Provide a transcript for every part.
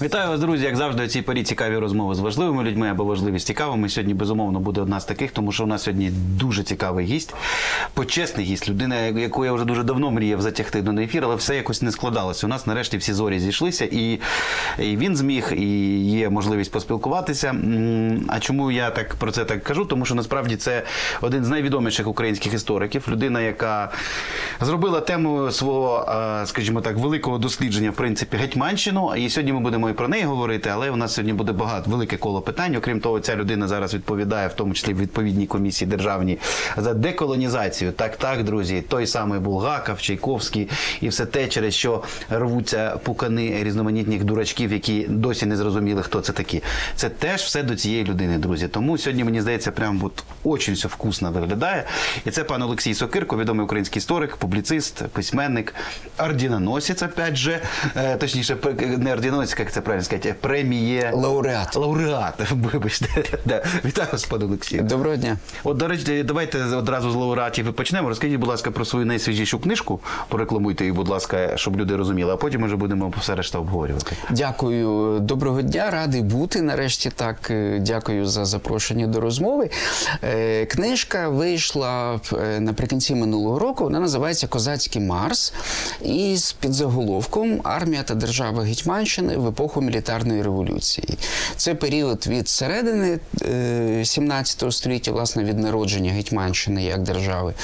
Вітаю вас, друзі! Як завжди, у цій порі цікаві розмови з важливими людьми або важливі з цікавими. Сьогодні, безумовно, буде одна з таких, тому що у нас сьогодні дуже цікавий гість, почесний гість, людина, яку я вже дуже давно мріяв затягти до ефір, але все якось не складалося. У нас нарешті всі зорі зійшлися, і він зміг, і є можливість поспілкуватися. А чому я про це так кажу? Тому що, насправді, це один з найвідоміших українських істориків, людина, яка зробила тему свого, скажімо так, великого дослідження, в принципі, Гетьманщину. І сьогодні ми будемо і про неї говорити, але у нас сьогодні буде велике коло питань. Окрім того, ця людина зараз відповідає, в тому числі в відповідній комісії державній, за деколонізацію. Так, друзі, той самий Булгаков, Чайковський і все те, через що рвуться пукани різноманітних дурачків, які досі не зрозуміли, хто це такі. Це теж все до цієї людини, друзі. Тому сьогодні, мені здається, прям дуже все вкусно виглядає. І це пан Олексій Сокирко, відомий український історик, публіцист, письменник, орденоносець, опять же, точніше, не орденоносець, як це правильно сказати, преміє... Лауреат. Лауреат, вибачте. Вітаю вас, пане Олексію. Доброго дня. От, до речі, давайте одразу з лауреатів і почнемо. Розкажіть, будь ласка, про свою найсвіжішу книжку, порекламуйте її, будь ласка, щоб люди розуміли, а потім вже будемо все решта обговорювати. Дякую. Доброго дня, радий бути нарешті так. Дякую за запрошення до розмови. Книжка вийшла наприкінці минулого року, вона називається «Козацький Марс» і з підзаголовком «Армія та держава Гетьманщини в епоху мілітарної революції». Це період від середини 17 століття, власне, від народження Гетьманщини як держави,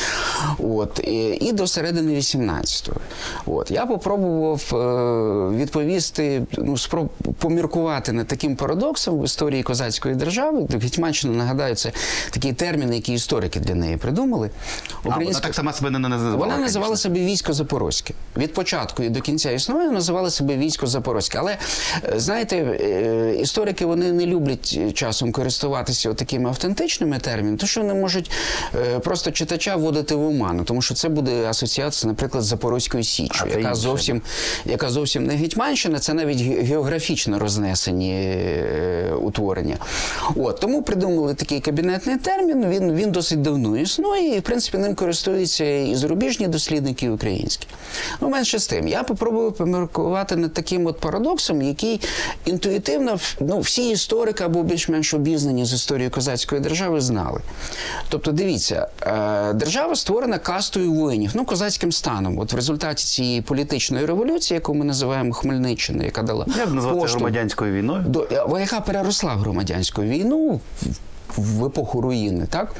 і до середини 18-го. Я попробував відповісти, поміркувати над таким парадоксом в історії козацької держави. Гетьманщина, нагадаю, це такий термін, який історики для неї придумали. Вона так сама себе не називала? Вона називала себе «Військо Запорозьке». Від початку і до кінця існує, називала себе «Військо Запорозьке». Але, знаєте, історики, вони не люблять часом користуватися такими автентичними термінами, тому що вони можуть просто читача вводити в оману, тому що це буде асоціація, наприклад, з Запорозькою Січчю, яка зовсім не Гетьманщина, це навіть географічно рознесені утворення. Тому придумали такий кабінетний термін, він досить давно існує, і, в принципі, ним користуються і зарубіжні дослідники, і українські. Менше з тим, я попробую поміркувати над таким парадоксом, який інтуїтивно всі історики або більш-менш обізнані з історією козацької держави знали. Тобто, дивіться, держава створена кастою воїнів, козацьким станом. В результаті цієї політичної революції, яку ми називаємо Хмельниччиною, яка дала це громадянською війною? Яка переросла в громадянську війну в епоху руїни, так?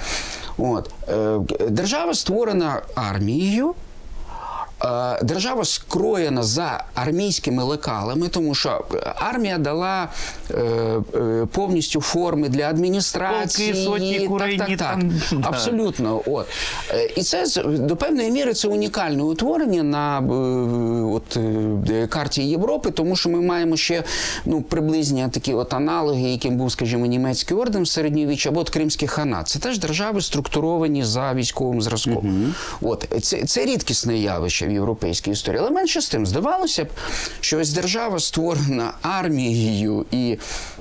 Держава створена армією, держава скроєна за армійськими лекалами, тому що армія дала повністю форми для адміністрації. Полки, сотні, курені. Абсолютно. І це, до певної міри, це унікальне утворення на карті Європи, тому що ми маємо ще приблизні такі аналоги, яким був, скажімо, німецький орден в середньовіччі, або Кримський ханат. Це теж держави, структуровані за військовим зразком. Це рідкісне явище в європейській історії. Але менше з тим, здавалося б, що ось держава, створена армією і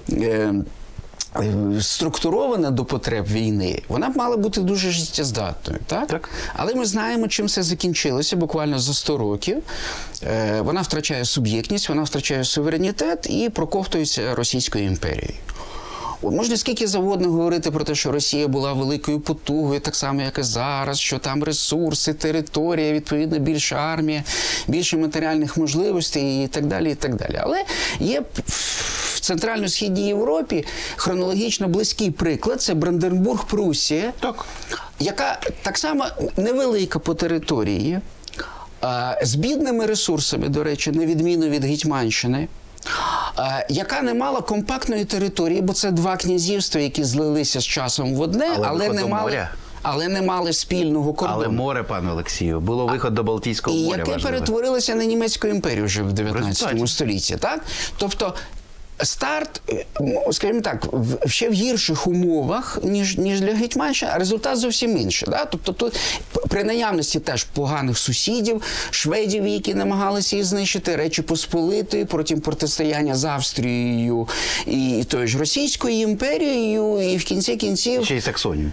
структурована до потреб війни, вона б мала бути дуже життєздатною. Так? Але ми знаємо, чим все закінчилося буквально за 100 років. Вона втрачає суб'єктність, вона втрачає суверенітет і проковтується Російською імперією. Можна скільки завгодно говорити про те, що Росія була великою потугою, так само, як і зараз, що там ресурси, територія, відповідно, більша армія, більше матеріальних можливостей і так далі, і так далі. Але є в Центрально-Східній Європі хронологічно близький приклад – це Бранденбург-Пруссія, яка так само невелика по території, з бідними ресурсами, до речі, на відміну від Гетьманщини, яка не мала компактної території, бо це два князівства, які злилися з часом в одне, але не мали спільного кордону. Але море, пане Олексію, було виход до Балтійського моря. І яке перетворилося на німецьку імперію вже в 19 столітті. Так? Тобто, старт, скажімо так, ще в гірших умовах, ніж для Гетьманщини, а результат зовсім інший. Да? Тобто тут при наявності теж поганих сусідів, шведів, які намагалися її знищити, Речі Посполитої, потім протистояння з Австрією і тою ж Російською імперією, і в кінці кінців... Ще й Саксонію.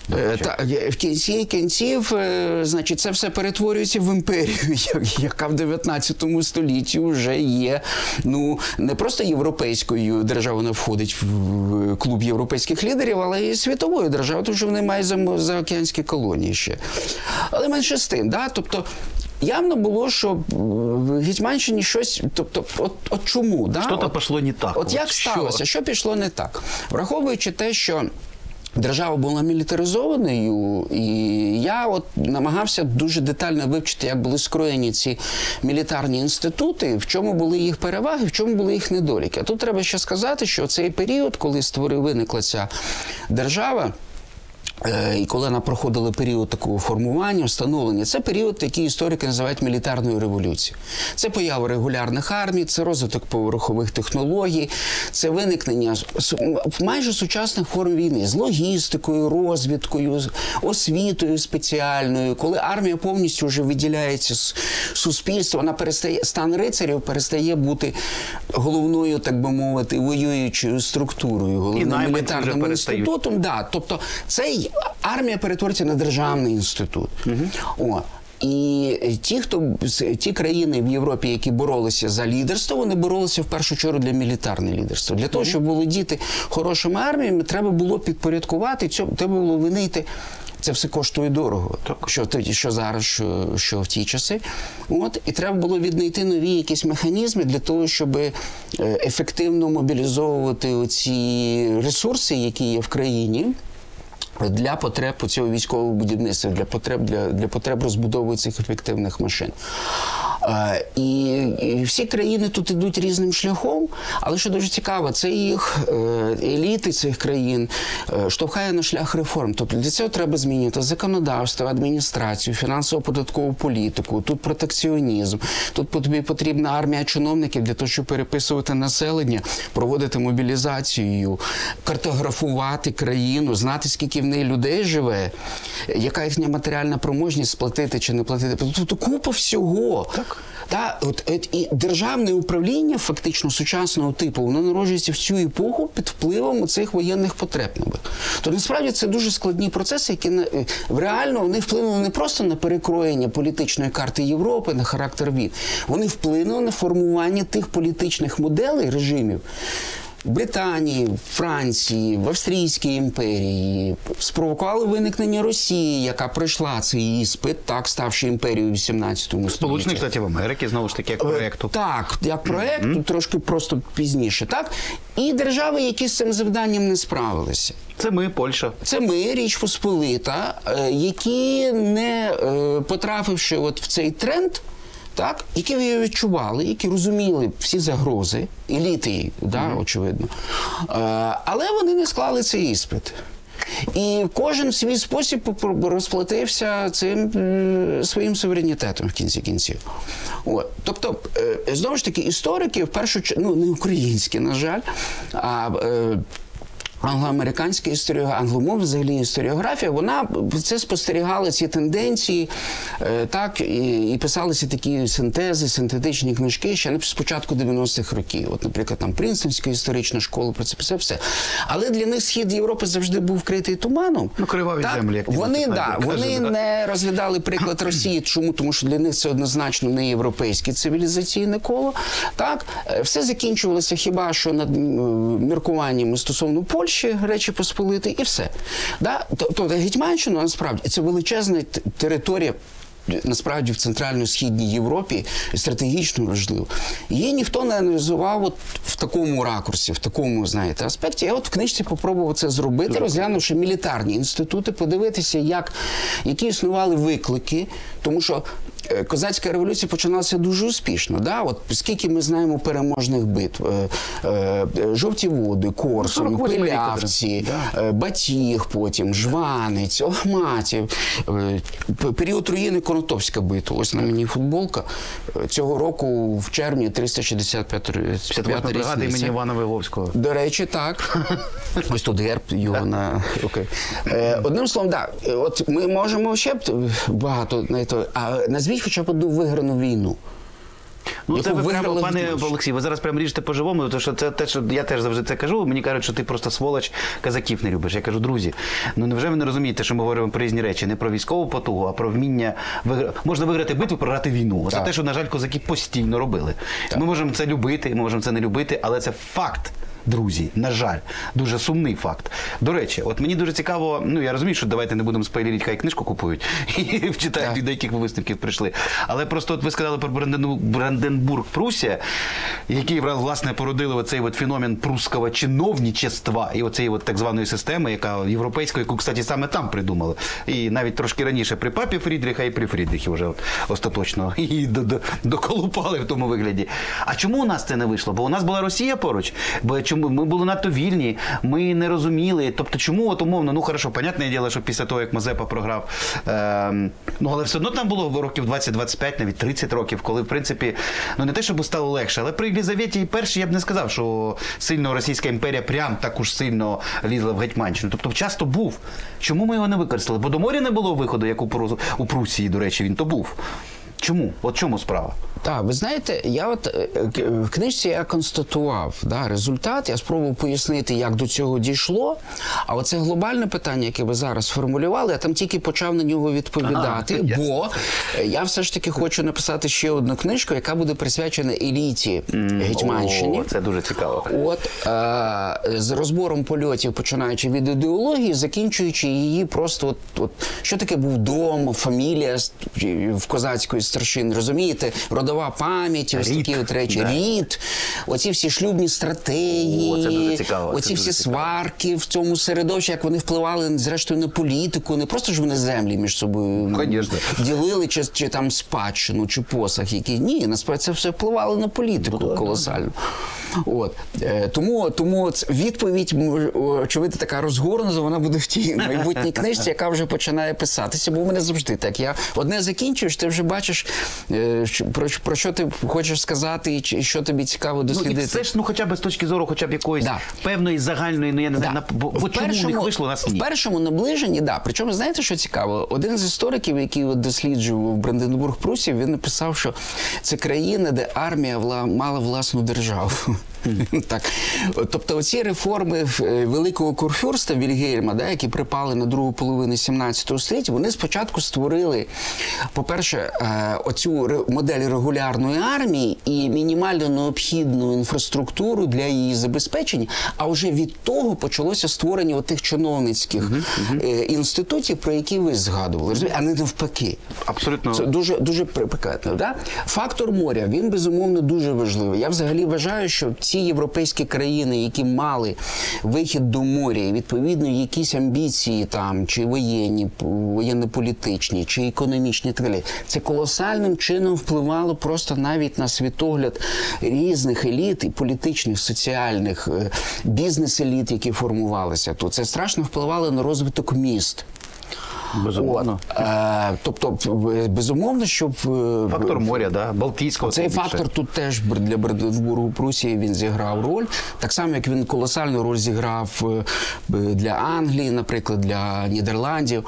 В кінці кінців, значить, це все перетворюється в імперію, яка в 19 столітті вже є, ну, не просто європейською державою, вона входить в клуб європейських лідерів, але і світовою державою, тому що вони мають заокеанські колонії ще. Але менше з тим, да? Тобто, явно було, що в Гетьманщині щось, тобто, от чому? Да? Що-то пішло не так. От як сталося? Що пішло не так? Враховуючи те, що держава була мілітаризованою, і я от намагався дуже детально вивчити, як були скроєні ці мілітарні інститути, в чому були їх переваги, в чому були їх недоліки. А тут треба ще сказати, що цей період, коли виникла ця держава, і коли вона проходила період такого формування, встановлення, це період, який історики називають мілітарною революцією. Це поява регулярних армій, це розвиток поверхових технологій, це виникнення майже сучасних форм війни з логістикою, розвідкою, освітою спеціальною. Коли армія повністю вже виділяється з суспільства, вона перестає, стан рицарів перестає бути головною, так би мовити, воюючою структурою, головним мілітарним інститутом. Да, тобто цей армія перетворюється на державний інститут. О. І ті країни в Європі, які боролися за лідерство, вони боролися в першу чергу для мільярдне лідерство. Для того, щоб володіти хорошими арміями, треба було підпорядкувати, треба було винайти. Це все коштує дорого, що зараз, що в ті часи. От, і треба було віднайти нові якісь механізми для того, щоб ефективно мобілізовувати оці ресурси, які є в країні, для потреб цього військового будівництва, для потреб розбудови цих ефективних машин. І всі країни тут йдуть різним шляхом, але що дуже цікаво, це їх еліти цих країн штовхає на шлях реформ. Тобто для цього треба змінювати законодавство, адміністрацію, фінансово-податкову політику, тут протекціонізм, тут тобі потрібна армія чиновників для того, щоб переписувати населення, проводити мобілізацію, картографувати країну, знати, скільки в неї людей живе, яка їхня матеріальна проможність, сплатити чи не платити. Тобто купа всього. І державне управління фактично сучасного типу, воно народжується в цю епоху під впливом цих воєнних потреб. То насправді це дуже складні процеси, які реально вони вплинули не просто на перекроєння політичної карти Європи, на характер війн. Вони вплинули на формування тих політичних моделей, режимів, в Британії, в Франції, в Австрійській імперії, спровокували виникнення Росії, яка пройшла цей іспит, так, ставши імперією в 18 столітті. Сполучених Штатів Америки, знову ж таки, як проєкту. Так, як проєкт, трошки просто пізніше, так? І держави, які з цим завданням не справилися. Це ми, Польща. Це ми, Річ Посполита, які, не потрапивши от в цей тренд, так, які відчували, які розуміли всі загрози, еліти, очевидно, але вони не склали цей іспит. І кожен в свій спосіб розплатився цим своїм суверенітетом в кінці кінців. Тобто, знову ж таки, історики, в першу чергу, не українські, на жаль, а англоамериканська історіографія, англомовна взагалі історіографія, вона це спостерігала, ці тенденції, так, і писалися такі синтези, синтетичні книжки ще з початку 90-х років. От, наприклад, там Принстонська історична школа про це писав, все. Але для них схід Європи завжди був вкритий туманом. Криваві землі, як вони не розглядали приклад Росії. Чому? Тому що для них це однозначно не європейське цивілізаційне коло. Так? Все закінчувалося хіба що над міркуваннями стосовно Польщі, Речі Посполитої, і все. Тобто Гетьманщина, насправді, це величезна територія, насправді, в Центрально-Східній Європі, стратегічно важливо. Її ніхто не аналізував от в такому ракурсі, в такому, знаєте, аспекті. Я от в книжці попробував це зробити, розглянувши мілітарні інститути, подивитися, які існували виклики, тому що козацька революція починалася дуже успішно. Да? От скільки ми знаємо переможних битв. Жовті Води, Корсунь, Пилявці, Батіг потім, Жванець, Охматів. Період руїни Конотопська битва. Ось на мені футболка. Цього року в червні 365-ї бригада імені Івана Виговського. До речі, так. Ось тут герб його на... Одним словом, так. От ми можемо ще багато... А назвіть хоча б одну виграну війну. Ну, це яку ви прямо, виграли пане Гетьманщина. Олексій, ви зараз прямо ріжете по-живому, тому що це те, що я теж завжди це кажу. Мені кажуть, що ти просто сволоч, казаків не любиш. Я кажу, друзі, ну невже ви не розумієте, що ми говоримо про різні речі? Не про військову потугу, а про вміння можна виграти битву, програти війну. Це те, що, на жаль, козаки постійно робили. Ми можемо це любити, ми можемо це не любити, але це факт. Друзі, на жаль, дуже сумний факт. До речі, от мені дуже цікаво, ну я розумію, що давайте не будемо спойлерити, хай книжку купують і вчитають, до яких ви висновків прийшли. Але просто от ви сказали про Бранденбург-Пруссія, який, власне, породили оцей от феномен прусского чиновничества і оцеї от так званої системи, яка європейська, яку, кстати, саме там придумали. І навіть трошки раніше при папі Фрідріха і при Фрідріхі вже от остаточно і доколупали в тому вигляді. А чому у нас це не вийшло? Бо у нас була Росія поруч, бо ми були надто вільні, ми не розуміли. Тобто, чому, от умовно, ну хорошо, понятне діло, що після того, як Мазепа програв, ну, але все одно там було років 20-25, навіть 30 років, коли, в принципі, ну не те, щоб стало легше, але при Єлизаветі І я б не сказав, що сильно Російська імперія прям так уж сильно лізла в Гетьманщину. Тобто, часто був. Чому ми його не використали? Бо до моря не було виходу, як у Прусії, до речі, він то був. Чому? От чому справа? Так, ви знаєте, я от в книжці я констатував результат, я спробував пояснити, як до цього дійшло, а оце глобальне питання, яке ви зараз сформулювали, я там тільки почав на нього відповідати, бо я все ж таки хочу написати ще одну книжку, яка буде присвячена еліті Гетьманщини. О, це дуже цікаво. От, з розбором польотів, починаючи від ідеології, закінчуючи її просто, от що таке був дом, фамілія в козацької старшини, розумієте? Родова пам'ять, ось такі от речі, рід, оці всі шлюбні стратегії, це дуже цікаво, оці всі сварки в цьому середовищі, як вони впливали, зрештою, на політику, не просто ж вони землі між собою ділили, чи там спадщину, чи посаг, які ні, насправді це все впливало на політику колосально. От. Тому відповідь, очевидно, така розгорнута, вона буде в тій майбутній книжці, яка вже починає писатися, бо в мене завжди так. Я одне закінчуєш, ти вже бачиш, про що ти хочеш сказати і що тобі цікаво дослідити. Ну, і все ж, ну, хоча б з точки зору, хоча б якоїсь певної загальної, ну, я не знаю, бо чому у них вийшло, у нас ні? В першому наближенні, да. Причому, знаєте, що цікаво? Один з істориків, який досліджував Бранденбург-Пруссію, він написав, що це країна, де армія мала власну державу. Так. Тобто оці реформи Великого Курфюрста Вільгельма, які припали на другу половину 17 століття, вони спочатку створили, по-перше, оцю модель регулярної армії і мінімально необхідну інфраструктуру для її забезпечення, а вже від того почалося створення отих чиновницьких інститутів, про які ви згадували, а не навпаки. Абсолютно. Це дуже прикметно. Да? Фактор моря, він, безумовно, дуже важливий. Я взагалі вважаю, що ці європейські країни, які мали вихід до моря, і, відповідно, якісь амбіції там, чи воєнні, воєнно-політичні, чи економічні, це колосальним чином впливало просто навіть на світогляд різних еліт, і політичних, соціальних, бізнес-еліт, які формувалися тут. Це страшно впливало на розвиток міст. Безумовно. Тобто, безумовно, щоб... Фактор моря, да? Балтійського. Цей фактор тут теж для Бранденбургу-Пруссії він зіграв роль. Так само, як він колосальну роль зіграв для Англії, наприклад, для Нідерландів,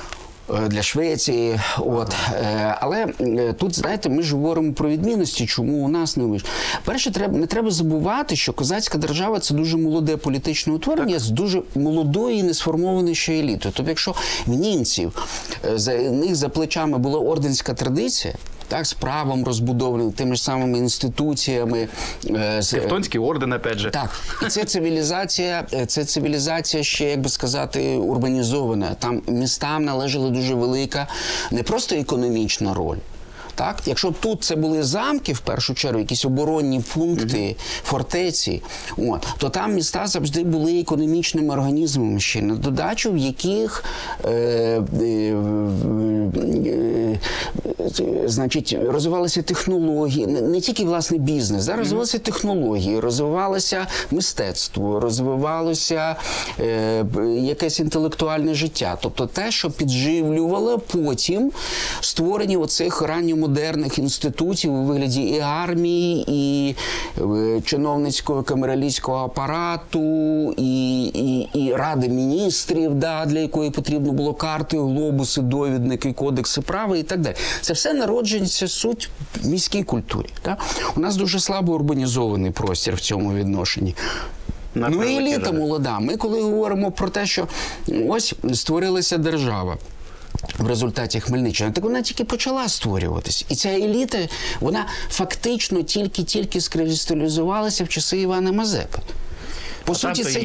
для Швеції. От. Але тут, знаєте, ми ж говоримо про відмінності, чому у нас не вийшло. Перше, не треба забувати, що козацька держава – це дуже молоде політичне утворення з дуже молодої і несформованої ще елітою. Тобто, якщо в німців, за них за плечами була орденська традиція, так, з правом розбудованим, тими ж самими інституціями. Тевтонський орден, опять же. Так. І це цивілізація ще, як би сказати, урбанізована. Там містам належала дуже велика, не просто економічна роль. Так? Якщо тут це були замки, в першу чергу, якісь оборонні пункти, фортеці, то там міста завжди були економічними організмами ще, на додачу, в яких розвивалися технології, не тільки власний бізнес, розвивалися технології, розвивалося мистецтво, розвивалося якесь інтелектуальне життя. Тобто те, що підживлювало потім створення оцих ранньомодерністичних модерних інститутів у вигляді і армії, і чиновницького камералійського апарату, і Ради міністрів, да, для якої потрібно було карти, глобуси, довідники, кодекси права і так далі. Це все народжується суть в міській культурі. Да? У нас дуже слабо урбанізований простір в цьому відношенні. Ну і еліта молода. Ми коли говоримо про те, що ось створилася держава в результаті Хмельниччини, так вона тільки почала створюватись. І ця еліта, вона фактично тільки скристалізувалася в часи Івана Мазепи. По суті, це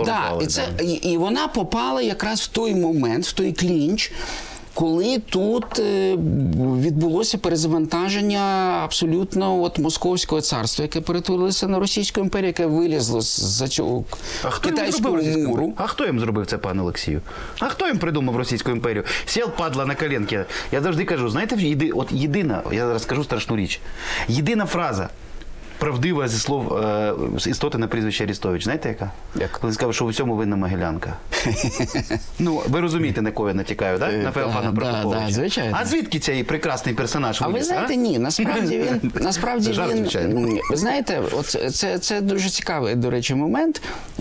і вона попала якраз в той момент, в той клінч, коли тут відбулося перезавантаження абсолютно Московського царства, яке перетворилося на Російську імперію, яке вилізло з цього китайського муру. А хто їм зробив це, пане Олексію? А хто їм придумав Російську імперію? Сів, падла, на коленки. Я завжди кажу, знаєте, от єдина, я зараз скажу страшну річ, єдина фраза, правдива зі слов істоти на прізвище Арістович. Знаєте, яка? Як? Коли сказав, що у всьому винна Могилянка. Ну, ви розумієте, на кого я натякаю, так? На Феофана Прокоповича. Так, звичайно. А звідки цей прекрасний персонаж виліз? А ви знаєте, ні, насправді він, ви знаєте, це дуже цікавий, до речі, момент.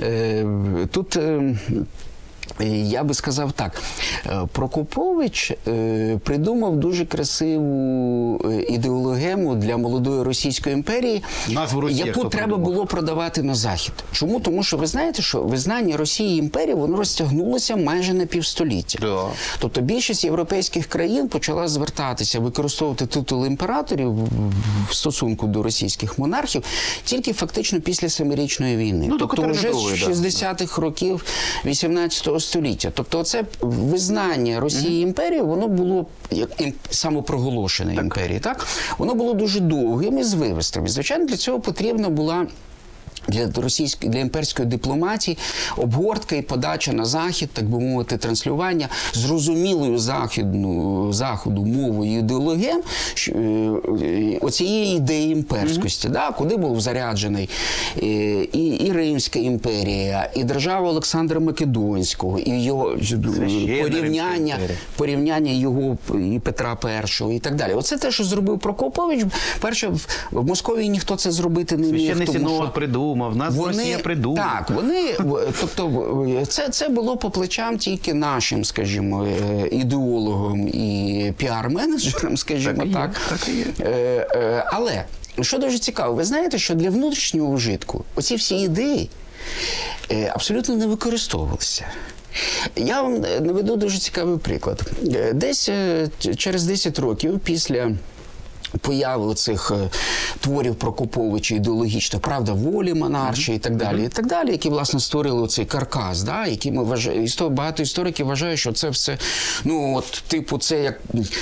Тут я би сказав так, Прокопович придумав дуже красиву ідеологему для молодої Російської імперії, яку треба було продавати на Захід. Чому? Тому що ви знаєте, що визнання Росії імперії, воно розтягнулося майже на півстоліття. Да. Тобто більшість європейських країн почала звертатися, використовувати титул імператорів в стосунку до російських монархів тільки фактично після Семирічної війни. Ну, тобто вже з 60-х років 18 століття. Тобто це визнання Росії імперії, воно було як самопроголошена імперія, так? Воно було дуже довгим і звивистим. І, звичайно, для цього потрібна була для імперської дипломатії обгортка і подача на Захід, так би мовити, транслювання зрозумілою Заходу мовою і ідеологією оцієї ідеї імперськості, да, куди був заряджений і Римська імперія, і держава Олександра Македонського, і його порівняння його і Петра І і так далі. Оце те, що зробив Прокопович. Перше, в Московії ніхто це зробити не міг, тому що придумав, нас Росія придумала. Так, тобто це було по плечам тільки нашим, скажімо, ідеологам і піар-менеджерам, скажімо так. Але, що дуже цікаво, ви знаєте, що для внутрішнього вжитку оці всі ідеї абсолютно не використовувалися. Я вам наведу дуже цікавий приклад. Десь через 10 років після появи цих творів Прокоповича ідеологічно, правда, волі монарші і так далі, які, власне, створили цей каркас, да, який ми вважаємо, багато істориків вважають, що це все, ну, от, типу, це як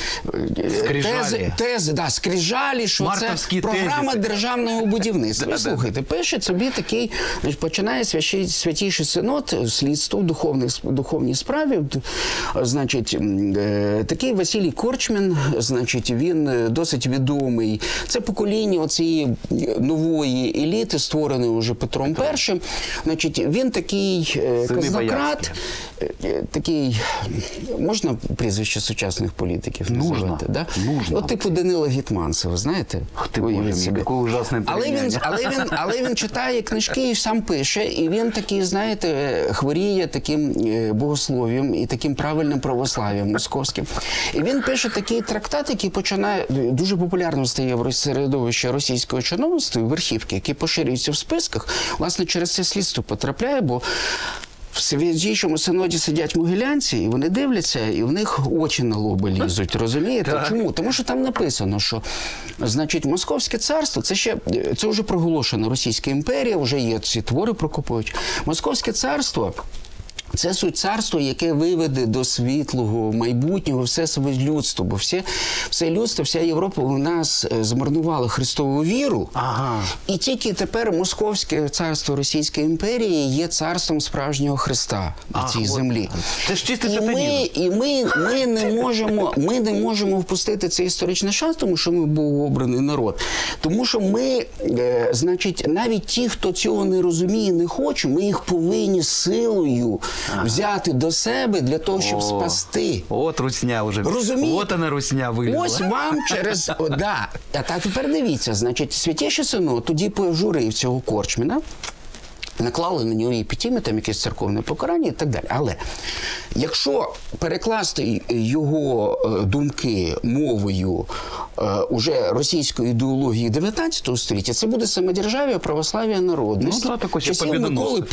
скрижалі, що це програма державного будівництва. Ви слухайте, пише собі такий, починає Святійший Синод, слідство в духовній справі, значить, такий Василій Корчмін, значить, він досить відомий. Це покоління оцієї нової еліти, створеної вже Петром І. Значить, він такий казнократ, такий, можна прізвище сучасних політиків називати? Да? От типу Данила Гетманцева, знаєте? Але він читає книжки і сам пише, і він такий, знаєте, хворіє таким богослов'ям і таким правильним православ'ям московським. І він пише такий трактат, який починає, дуже популярним стає в середовищі російського чиновництва, верхівки, які поширюються в списках, власне, через це слідство потрапляє, бо в Святійшому Синоді сидять могилянці, і вони дивляться, і в них очі на лоби лізуть, розумієте? Так. Чому? Тому що там написано, що, значить, Московське царство, це вже проголошена Російська імперія, вже є ці твори Прокоповича. Московське царство – це суть царство, яке виведе до світлого майбутнього все своє людство. Бо все людство, вся Європа у нас змарнувала Христову віру. Ага. І тільки тепер Московське царство Російської імперії є царством справжнього Христа на цій землі. Це ж чистий ми не можемо впустити цей історичний шанс, тому що ми богообраний народ. Тому що ми, значить, навіть ті, хто цього не розуміє, не хоче, ми їх повинні силою взяти до себе для того, щоб спасти. От русня вже. Розумієте? От вона русня вилізла. Ось вам через... да. А так тепер дивіться, значить, Святіший Синод тоді пожурив цього Корчміна, наклали на нього епітіми, там якесь церковне покарання і так далі. Але якщо перекласти його думки мовою уже російської ідеології 19 століття, це буде самодержав'я, православ'я, народність. Ну, так, часів Миколи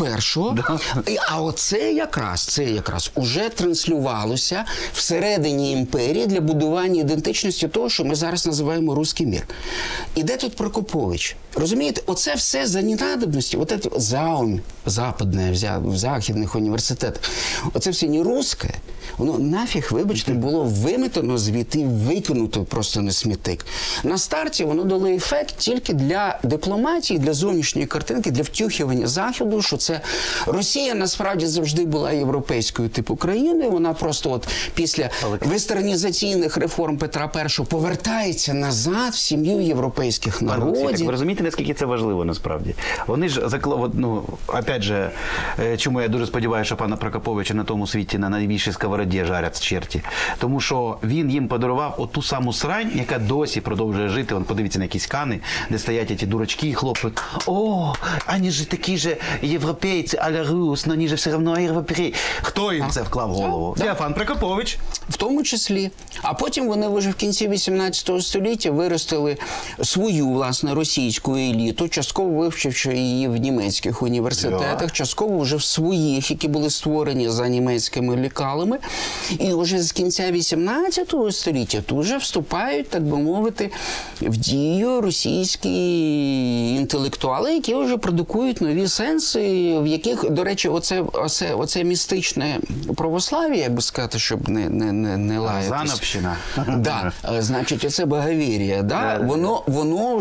І. А оце якраз уже транслювалося всередині імперії для будування ідентичності того, що ми зараз називаємо «Руський мір». І де тут Прокопович? Розумієте, оце все за ненадобності, от це заум западне в західних університетах, оце все не русське, воно нафіг, вибачте, було виметено звідти, викинуто просто на смітник. На старті воно дало ефект тільки для дипломатії, для зовнішньої картинки, для втюхування Заходу, що це Росія насправді завжди була європейською типу країною, вона просто от після вестернізаційних реформ Петра І повертається назад в сім'ю європейських народів. Так ви розумієте, наскільки це важливо насправді? Вони ж опять же, чому я дуже сподіваюся, що пана Прокоповича на тому світі на найбільшій сковороді жарять черті. Тому що він їм подарував оту саму срань, яка досі продовжує жити. Вон, подивіться на якісь кани, де стоять ці дурачки і хлопають. О, вони ж такі ж європейці, а-ля рус, но вони ж все одно європейці. Хто їм це вклав в голову? Феофан Прокопович. В тому числі. А потім вони вже в кінці 18 століття виростили свою, власне, російську еліту, частково вивчивши її в німецьких університетах, частково вже в своїх, які були створені за німецькими лікалами. І вже з кінця 18 століття тут вже вступають, так би мовити, в дію російські інтелектуали, які вже продукують нові сенси, в яких, до речі, оце містичне православ'я, як би сказати, щоб не лаятись. Зановщина. Да, значить, оце Боговір'я, да? Воно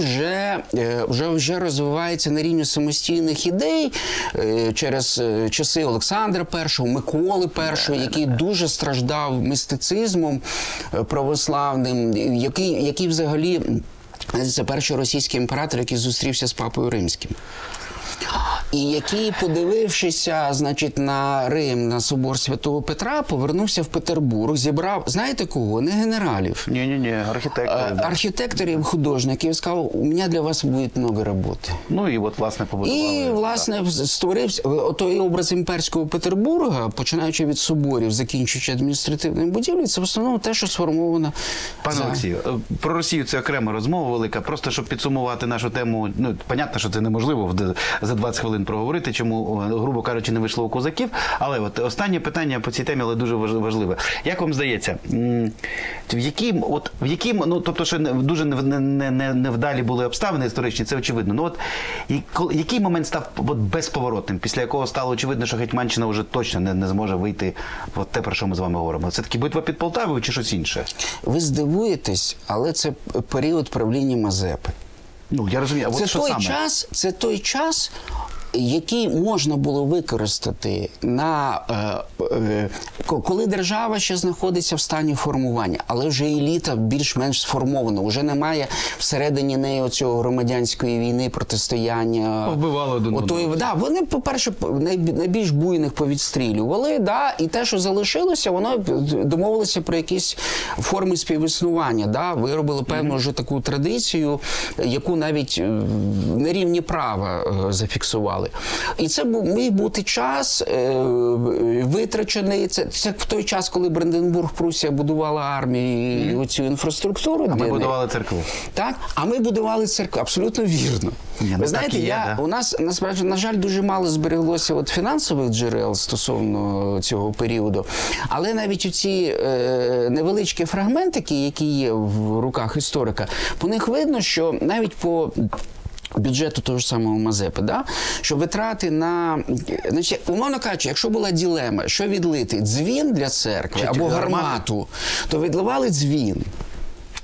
вже розвивається на рівні самостійних ідей через часи Олександра І, Миколи І, який дуже страждав містицизмом православним, який взагалі, це перший російський імператор, який зустрівся з Папою Римським. І який, подивившися, значить, на Рим, на собор Святого Петра, повернувся в Петербург, зібрав, знаєте кого? Не генералів. Ні, архітекторів. Архітекторів, художників, сказав, у мене для вас буде багато роботи. Ну і от, власне, побудували. І, власне, створився той образ імперського Петербурга, починаючи від соборів, закінчуючи адміністративними будівлею, це в основному те, що сформовано. Пане Олексію, про Росію це окрема розмова велика. Просто, щоб підсумувати нашу тему, ну, понятно, що це неможливо за 20 хвилин проговорити, чому, грубо кажучи, не вийшло у козаків. Але от останнє питання по цій темі, але дуже важливе. Як вам здається, в яким, ну, тобто, що дуже невдалі були обставини історичні, це очевидно. Ну, от, який момент став безповоротним, після якого стало очевидно, що Гетьманщина вже точно не зможе вийти в те, про що ми з вами говоримо? Це таки битва під Полтавою чи щось інше? Ви здивуєтесь, але це період правління Мазепи. Ну, я розумію, а от що саме? Це той час, який можна було використати коли держава ще знаходиться в стані формування, але вже еліта більш-менш сформована, вже немає всередині неї оцього громадянської війни, протистояння. Вбивали один одного. Да, вони, по-перше, найбільш буйних повідстрілювали, да, і те, що залишилося, воно домовилося про якісь форми співіснування, да, виробили певну вже таку традицію, яку навіть на рівні права зафіксували. І це міг бути час витрачений. Це в той час, коли Бранденбург, Прусія будувала армію і оцю інфраструктуру. А ми будували церкви. Так, а ми будували церкви. Абсолютно вірно. Ви знаєте, у нас, насправді, на жаль, дуже мало збереглося от фінансових джерел стосовно цього періоду. Але навіть у ці невеличкі фрагментики, які є в руках історика, по них видно, що навіть по бюджету того ж самого Мазепи, да? Що витрати на... Значить, умовно кажучи, якщо була дилема, що відлити, дзвін для церкви або гармату, то відливали дзвін.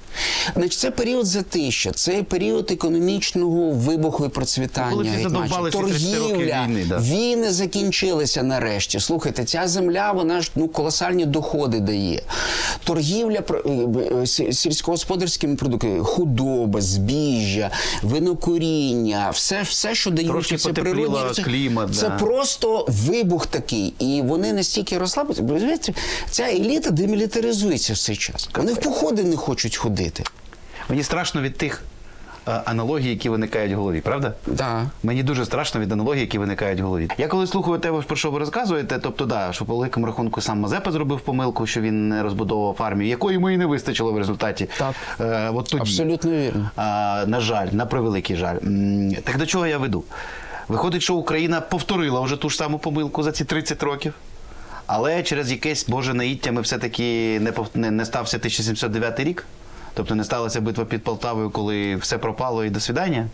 Значить, це період затища, це період економічного вибуху і процвітання. Коли всі задовбалися 30 років війни, да. Війни закінчилися нарешті. Слухайте, ця земля, вона ж колосальні доходи дає. Торгівля сільськогосподарськими продуктами, худоба, збіжжя, винокуріння, все, що дають трошки це потепліло природні. клімат. Це просто вибух такий. І вони настільки розслабляться. Бо, знаєте, ця еліта демілітаризується в цей час. Вони в походи не хочуть ходити. Мені страшно від тих аналогій, які виникають в голові, правда? Да. Мені дуже страшно від аналогій, які виникають в голові. Я коли слухаю те, про що ви розказуєте, тобто, да, що по великому рахунку сам Мазепа зробив помилку, що він не розбудовував армію, якої йому і не вистачило в результаті. Так. От тоді. Абсолютно вірно. На жаль, на превеликий жаль. Так до чого я веду? Виходить, що Україна повторила вже ту ж саму помилку за ці 30 років. Але через якесь боже наїття ми все-таки не стався 1709 рік? Тобто не сталася битва під Полтавою, коли все пропало і до свидання?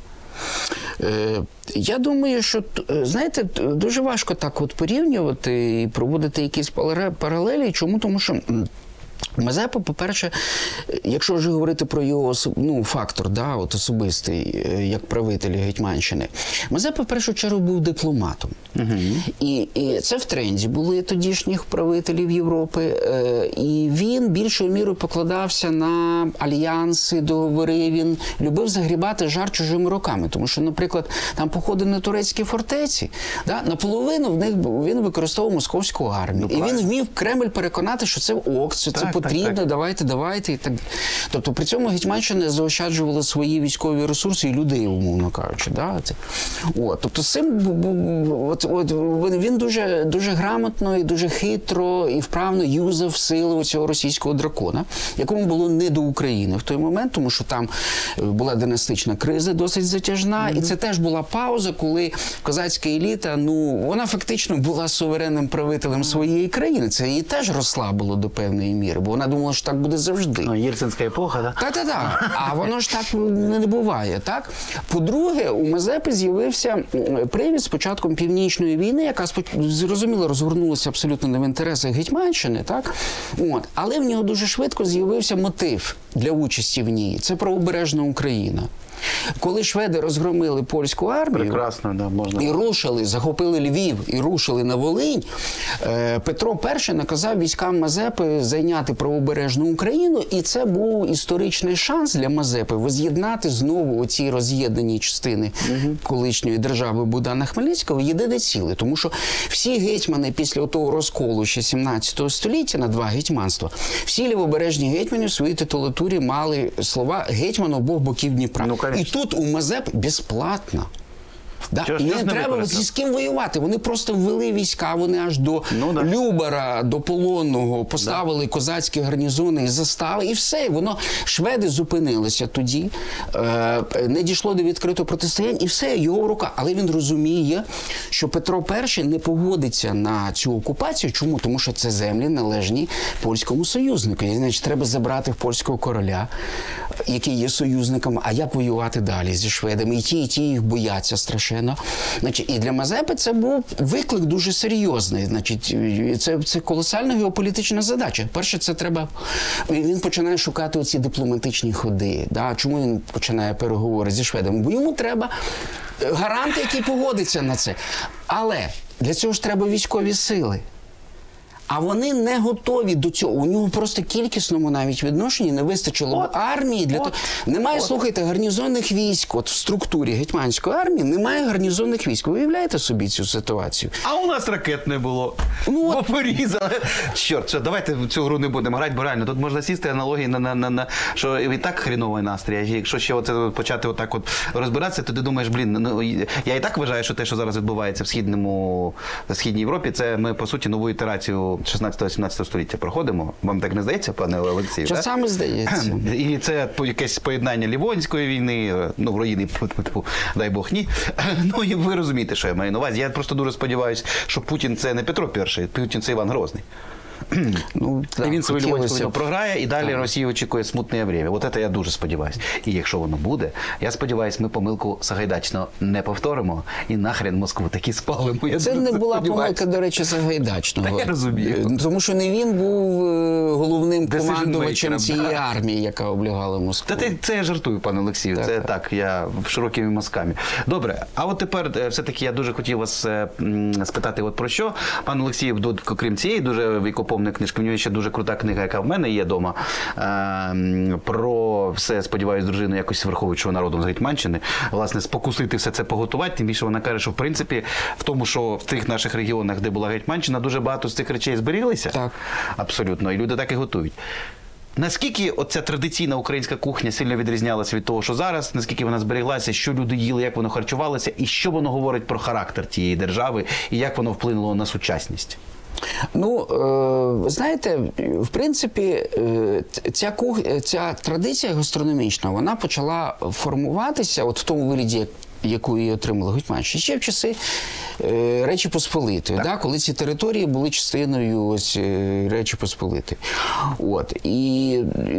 Я думаю, що, знаєте, дуже важко так от порівнювати і проводити якісь паралелі. Чому? Тому що Мазепа, по-перше, якщо вже говорити про його фактор, да, от особистий, як правитель Гетьманщини, Мазепа в першу чергу був дипломатом. І це в тренді були тодішніх правителів Європи. І він більшою мірою покладався на альянси, договори. Він любив загрібати жар чужими руками. Тому що, наприклад, там походи на турецькі фортеці, да, наполовину в них він використовував московську армію. І він вмів Кремль переконати, що це ок, що це потрібно, давайте. І так. Тобто при цьому Гетьманщина заощаджувала свої військові ресурси і людей, умовно кажучи. Да? Тобто він дуже грамотно і дуже хитро і вправно юзав силу цього російського дракона, якому було не до України в той момент, тому що там була династична криза досить затяжна, і це теж була пауза, коли козацька еліта, вона фактично була суверенним правителем своєї країни. Це її теж розслабило до певної міри, бо вона думала, що так буде завжди. Єльцинська епоха, так? Так. А воно ж так не буває, так? По-друге, у Мазепи з'явився привід з початком Північної війни, яка, зрозуміло, розгорнулася абсолютно не в інтересах Гетьманщини, так? Але в нього дуже швидко з'явився мотив для участі в ній. Це правобережна Україна. Коли шведи розгромили польську армію, прекрасно, да, можна. І рушили, захопили Львів і рушили на Волинь, Петро І наказав військам Мазепи зайняти правобережну Україну, і це був історичний шанс для Мазепи воз'єднати знову оці роз'єднані частини колишньої держави Богдана Хмельницького в єдине ціле. Тому що всі гетьмани після того розколу ще 17 століття на два гетьманства, всі лівобережні гетьмани в своїй титулатурі мали слова «гетьман обох боків Дніпра». І тут у Мазеп безплатно. Да. І не треба з ким воювати. Вони просто ввели війська, вони аж до Любара, до Полонного поставили козацькі гарнізони і застави, і все. Шведи зупинилися тоді, не дійшло до відкритого протистояння, і все, його в руках. Але він розуміє, що Петро І не погодиться на цю окупацію. Чому? Тому що це землі належні польському союзнику. І, значить, треба забрати в польського короля, який є союзником, а як воювати далі зі шведами? І ті їх бояться страшенно. Значить, і для Мазепи це був виклик дуже серйозний. Значить, це колосальна геополітична задача. Перше, це треба... Він починає шукати оці дипломатичні ходи. Да? Чому він починає переговори зі шведами? Бо йому треба гарант, який погодиться на це. Але для цього ж треба військові сили. А вони не готові до цього. У нього просто кількісному навіть відношенні не вистачило армії. Немає, слухайте, гарнізонних військ. От в структурі гетьманської армії немає гарнізонних військ. Ви уявляєте собі цю ситуацію? А у нас ракет не було. Бо порізали. Чорт, все, давайте в цю гру не будемо грати, бо реально тут можна сісти аналогії на що і так хріновий настрій. А якщо ще оце почати отак от розбиратися, то ти думаєш, я і так вважаю, що те, що зараз відбувається в Східній Європі, це ми, по суті, нову ітерацію 16-17 століття проходимо. Вам так не здається, пане Олексію? Часами здається. І це якесь поєднання Лівонської війни, руїни, дай Бог, ні. І ви розумієте, що я маю на увазі. Я просто дуже сподіваюся, що Путін – це не Петро І, Путін – це Іван Грозний. Ну, І він свою Любомльську програє, і далі Росію очікує смутне время. От це я дуже сподіваюся. І якщо воно буде, я сподіваюся, ми помилку Сагайдачного не повторимо і нахрен Москву таки спалимо. Я це дуже не була сподіваюся. помилка, до речі, Сагайдачного. Та я розумію. Тому що не він був головним командувачем Decision-makerом, цієї армії, яка облягала Москву. Це я жартую, пане Олексію. Це так, я широкими мазками. Добре, а от тепер все-таки я дуже хотів вас спитати от про що. Пан Олексій, крім цієї дуже вікоповної книжки, в нього ще дуже крута книга, яка в мене є вдома, про все, сподіваюсь, дружину якось верховуючого народу з Гетьманщини, власне, спокусити все це поготувати, тим більше вона каже, що в принципі в тому, що в тих наших регіонах, де була Гетьманщина, дуже багато з цих речей зберіглися. Так. Абсолютно, і люди так і готують. Наскільки оця традиційна українська кухня сильно відрізнялася від того, що зараз, наскільки вона зберіглася, що люди їли, як воно харчувалося, і що воно говорить про характер тієї держави, і як воно вплинуло на сучасність? Ну, знаєте, в принципі, ця традиція гастрономічна, вона почала формуватися от в тому вигляді, яку її отримали Гетьманщина, ще в часи Речі Посполитої, да, коли ці території були частиною ось Речі Посполитої. От. І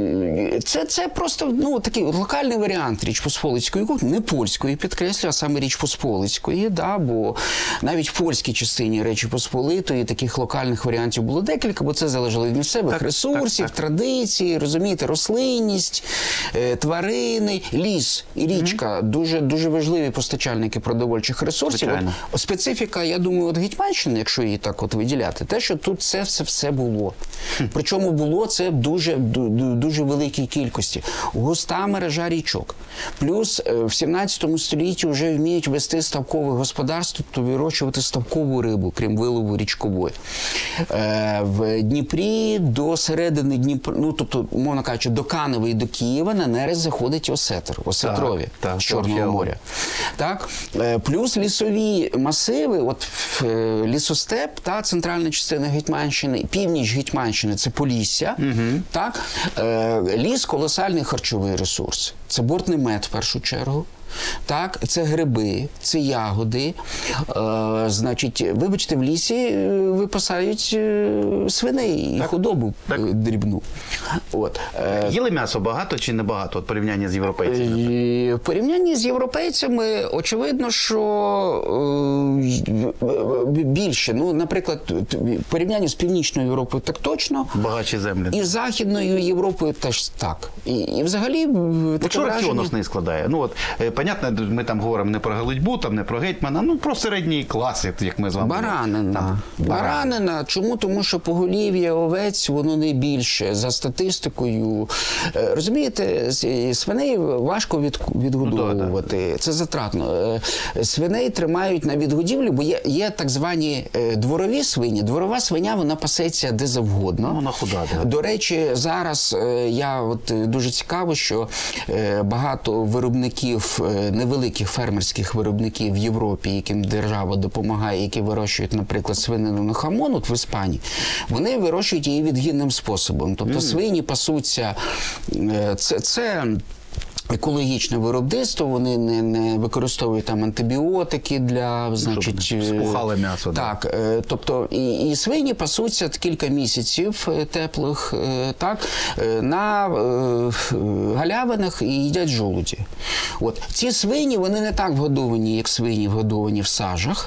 це просто такий локальний варіант Річ Посполицької кухні, не польської, підкреслю, а саме Річ Посполицької, да, бо навіть в польській частині Речі Посполитої таких локальних варіантів було декілька, бо це залежало від місцевих ресурсів, традицій, розумієте, рослинність, тварини, ліс і річка, дуже важливі постачальники продовольчих ресурсів. От, специфіка, я думаю, от Гетьманщини, якщо її так от виділяти, те, що тут все було. Причому було це дуже великій кількості. Густа мережа річок. Плюс в 17 столітті вже вміють вести ставкове господарство, тобто вирощувати ставкову рибу, крім вилову річкової. В Дніпрі до середини Дніпра, тобто, мовно кажучи, до Канева і до Києва на нерест заходить осетрові з Чорного моря. Так? Плюс лісові масиви, от лісостеп, центральна частина Гетьманщини, північ Гетьманщини – це Полісся, так? Ліс – колосальний харчовий ресурс. Це бортний мед в першу чергу. Так, це гриби, це ягоди. Значить, вибачте, в лісі випасають свиней і худобу дрібну. От. Їли м'ясо багато чи не багато в порівнянні з європейцями? В порівнянні з європейцями, очевидно, що більше. Ну, наприклад, в порівнянні з Північною Європою так точно. Багатші землі. І з Західною Європою теж так. І взагалі таке що раціон враження... основний складає? Ну, от, понятно, ми там говоримо не про Галичбу, там не про гетьмана, про середній клас, як ми з вами. Баранина. Чому? Тому що поголів'я овець, воно найбільше. За статистикою. Розумієте, свиней важко відгодовувати. Це затратно. Свиней тримають на відгодівлю, бо є так звані дворові свині. Дворова свиня, вона пасеться де завгодно. Вона худа. До речі, зараз дуже цікаво, що багато виробників, невеликих фермерських виробників в Європі, яким держава допомагає, які вирощують, наприклад, свинину на хамон, от в Іспанії, вони вирощують її відгінним способом. Тобто свині пасуться, це екологічне виробництво, вони не використовують там антибіотики для, значить... Спухали м'ясо. Так, тобто і свині пасуться кілька місяців теплих, так, на галявинах і їдять жолуді. От. Ці свині, вони не так вгодовані, як свині вгодовані в сажах.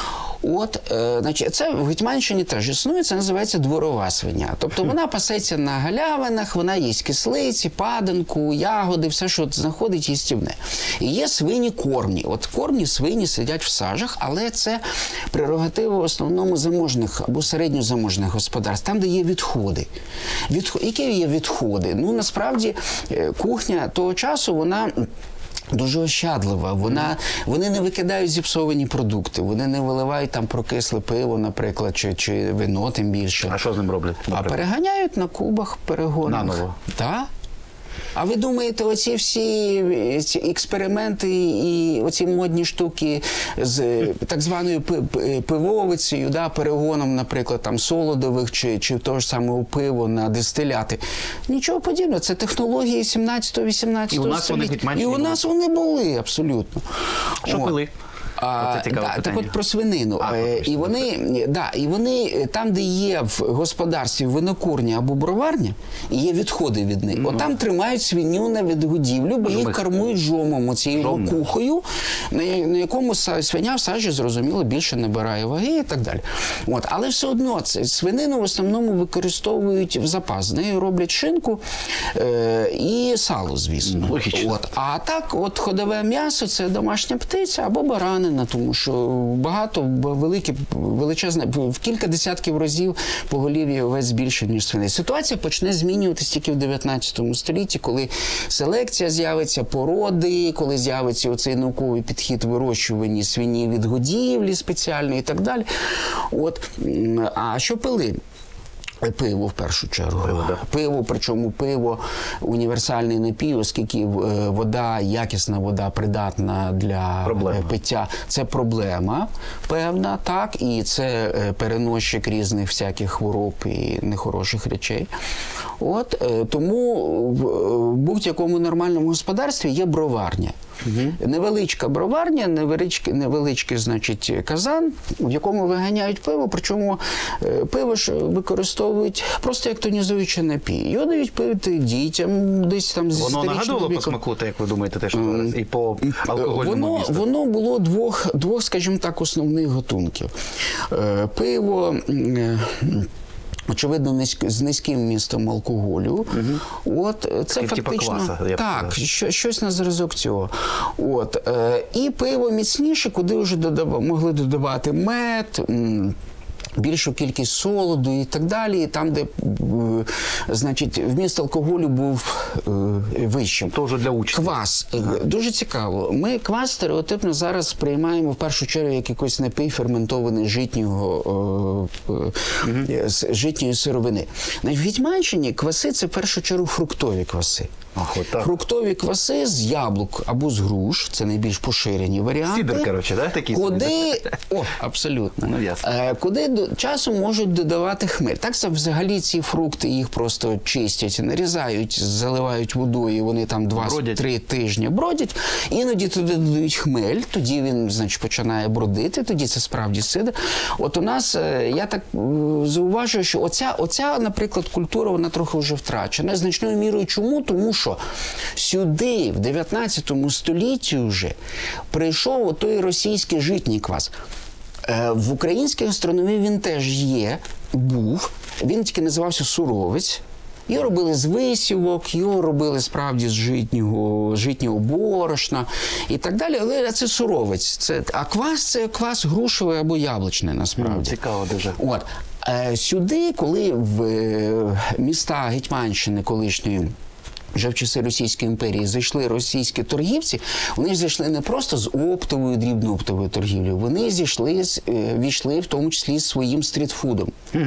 Значить, це в Гетьманщині теж існує, це називається дворова свиня. Тобто вона пасеться на галявинах, вона їсть кислиці, паданку, ягоди, все, що знаходить, їстівне. І є свині кормні. От кормні свині сидять в сажах, але це прерогатива в основному заможних або середньозаможних господарств, там, де є відходи. Які є відходи? Ну, насправді, кухня того часу, вона... дуже ощадлива. Вони не викидають зіпсовані продукти, вони не виливають там прокисле пиво, наприклад, чи вино, тим більше. А що з ним роблять? А переганяють на кубах перегонах. Наново? Так. А ви думаєте, оці всі експерименти і оці модні штуки з так званою пивовицею, перегоном, наприклад, там солодових чи того ж самого пива на дистиляти. Нічого подібного. Це технології 17-18 століття. І у нас вони І у нас вони були, абсолютно. Що пили? Оце цікаве Так питання. от про свинину. І вони, там, де є в господарстві винокурня або броварня, і є відходи від них, от там тримають свиню на відгодівлю, бо їх кормують жомом, оцією макухою, на якому свиня в сажі, зрозуміло, більше набирає ваги і так далі. От. Але все одно свинину в основному використовують в запас. З нею роблять шинку і сало, звісно. Логічно. От. А так, от ходове м'ясо – це домашня птиця або баранина, тому що величезне, в кілька десятків разів поголів'я овець більше, ніж свиней. Ситуація почне змінюватися тільки в 19 столітті, коли селекція з'явиться, породи, коли з'явиться оцей науковий підхід вирощування свині від годівлі спеціальної і так далі. От. А що пили? Пиво, в першу чергу. Пиво, причому пиво універсальний напій, оскільки вода, якісна вода, придатна для пиття. Це проблема певна, так, і це переносчик різних всяких хвороб і нехороших речей. От, тому в будь-якому нормальному господарстві є броварня. Невеличка броварня, невеличкий, значить, казан, в якому виганяють пиво, причому пиво ж використовують просто як тонізуючий напій. Його дають пити дітям, десь там зі Воно нагадувало по смаку, як ви думаєте, теж і по алкогольному місту? Воно було двох, скажімо так, основних готунків. Пиво, очевидно, з низьким вмістом алкоголю. От, це фактично... Кваса, так, щось на зразок цього. От, і пиво міцніше, куди вже могли додавати мед, більшу кількість солоду і так далі, і там, де, значить, вміст алкоголю був вищим. Тоже для учнів. Квас. Дуже цікаво. Ми квас стереотипно зараз сприймаємо в першу чергу як якийсь напій ферментований житньої сировини. В Гетьманщині кваси – це в першу чергу фруктові кваси. Фруктові кваси з яблук або з груш, це найбільш поширені варіанти. Сідр, коротше, да? Такі куди, абсолютно. Куди часом можуть додавати хмель. Так, взагалі ці фрукти, їх просто чистять, нарізають, заливають водою, вони там 2-3 тижні бродять. Іноді туди додають хмель, тоді він, значить, починає бродити, тоді це справді сидр. От у нас, я так зауважую, що оця, наприклад, культура, вона трохи вже втрачена. Значною мірою чому? Тому що сюди, в 19 столітті вже, прийшов отой російський житній квас. В українській гастрономії він теж був. Він тільки називався суровець. Його робили з висівок, його робили справді з житнього борошна і так далі. Але це суровець. А квас – це квас грушевий або яблучний, насправді. Цікаво дуже. От. Сюди, коли в міста Гетьманщини колишньої, вже в часи Російської імперії зайшли російські торгівці, вони зайшли не просто з оптовою, дрібнооптовою торгівлею, вони війшли в тому числі з своїм стрітфудом.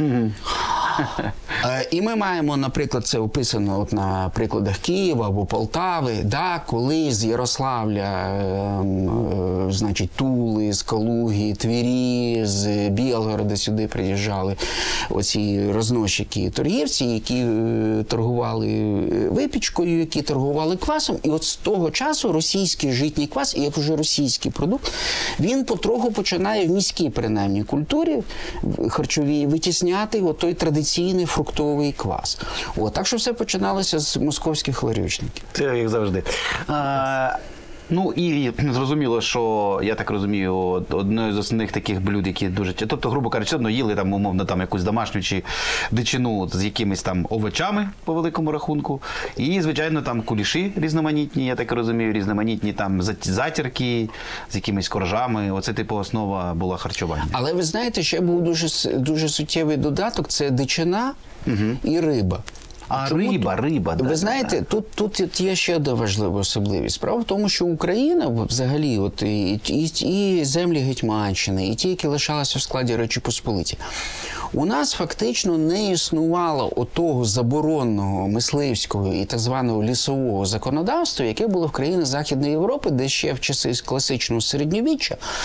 І ми маємо, наприклад, це описано от на прикладах Києва або Полтави, коли з Ярославля, значить, Тули, з Калуги, Твері, з Білгорода сюди приїжджали оці розносчики і торгівці, які торгували випічкою, які торгували квасом. І от з того часу російський житній квас, і як вже російський продукт, він потроху починає в міській, принаймні, культурі харчовій витісняти отой традиційний фруктовий квас. От, так що все починалося з московських ларючників. Це як завжди. Ну і зрозуміло, що, я так розумію, одне з основних таких блюд, які дуже... Тобто, грубо кажучи, їли там, умовно, там якусь домашню чи дичину з якимись там овочами, по великому рахунку. І, звичайно, там куліші різноманітні, я так розумію, різноманітні там затірки з якимись коржами. Оце, типу, основа була харчування. Але ви знаєте, ще був дуже суттєвий додаток – це дичина і риба. Риба. Ви знаєте, тут є ще одна важлива особливість. Справа в тому, що Україна взагалі, от і землі Гетьманщини, і ті, які лишалися в складі Речі Посполиті, у нас фактично не існувало отого заборонного мисливського і так званого лісового законодавства, яке було в країнах Західної Європи, де ще в часи класичного середньовіччя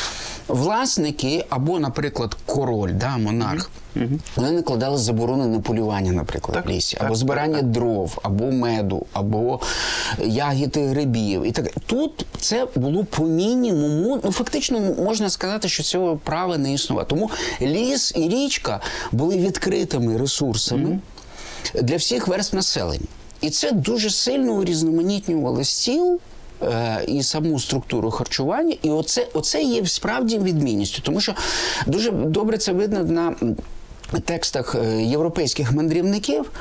власники або, наприклад, король, да, монарх, вони накладали заборони на полювання, наприклад, в лісі, або збирання дров, або меду, або ягід і грибів. І так. Тут це було по мінімуму, ну фактично можна сказати, що цього права не існувало. Тому ліс і річка були відкритими ресурсами для всіх верств населення. І це дуже сильно урізноманітнювало стіл і саму структуру харчування. І оце є справді відмінністю. Тому що дуже добре це видно на текстах європейських мандрівників,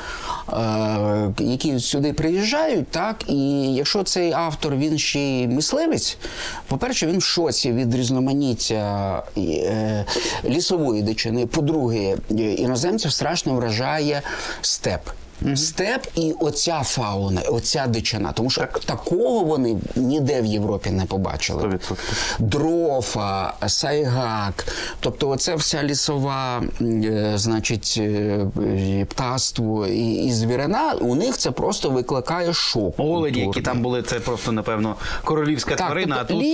які сюди приїжджають, так, і якщо цей автор, він ще й мисливець, по-перше, він в шоці від різноманіття лісової дичини, по-друге, іноземців страшно вражає степ. Степ і оця фауна, оця дичина. Тому що такого вони ніде в Європі не побачили. 100%. Дрофа, сайгак, тобто оця вся лісова, значить, птаство і звірина, у них це просто викликає шок. Олені, які там були, це просто, напевно, королівська тварина. Тобто, а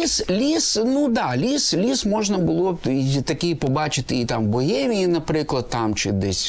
тут... ліс можна було б такий побачити і там в Богемії, наприклад, там, чи десь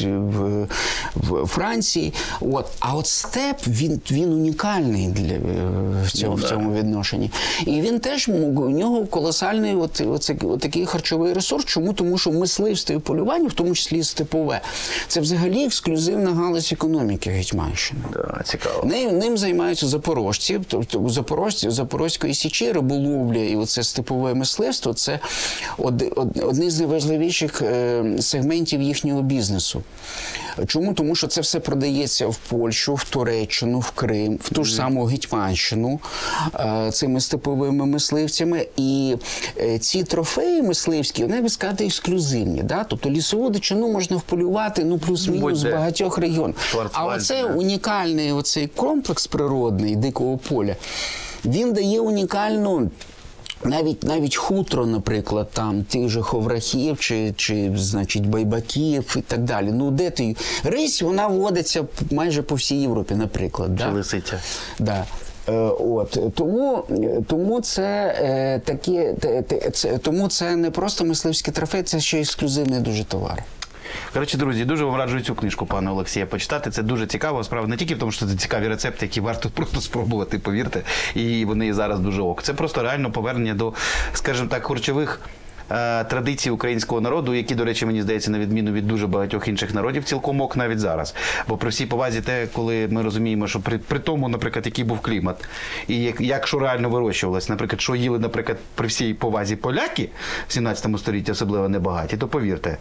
в Франції. А от степ, він унікальний в цьому відношенні. І він теж, у нього колосальний такий харчовий ресурс. Чому? Тому що мисливство і полювання, в тому числі степове, це взагалі ексклюзивна галузь економіки Гетьманщини. Да, цікаво. Ним займаються запорожці, тобто у Запорозької Січі риболовля і оце степове мисливство – це одні з найважливіших сегментів їхнього бізнесу. Чому? Тому що це все продається в Польщу, в Туреччину, в Крим, в ту ж саму Гетьманщину цими степовими мисливцями. І ці трофеї мисливські, вони, би сказати, ексклюзивні. Да? Тобто лісову дичину можна вполювати, плюс-мінус з багатьох регіонів. А оце унікальний оцей комплекс природний дикого поля, він дає унікальну навіть хутро, наприклад, там тих же ховрахів чи значить, байбаків і так далі. Ну, де ти? Рись, вона водиться майже по всій Європі, наприклад. Чи лисиця. Да. Тому це не просто мисливський трофей, це ще ексклюзивний дуже товар. Коротше, друзі, дуже вам раджу цю книжку пана Олексія почитати. Це дуже цікаво. Справа не тільки в тому, що це цікаві рецепти, які варто просто спробувати, повірте. І вони зараз дуже ок. Це просто реально повернення до, скажімо так, харчових традицій українського народу, які, до речі, мені здається, на відміну від дуже багатьох інших народів, цілком ок навіть зараз. Бо при всій повазі те, коли ми розуміємо, що при тому, наприклад, який був клімат, і як що реально вирощувалось, наприклад, що їли, наприклад, при всій повазі поляки в 17 столітті, особливо небагаті, то повірте,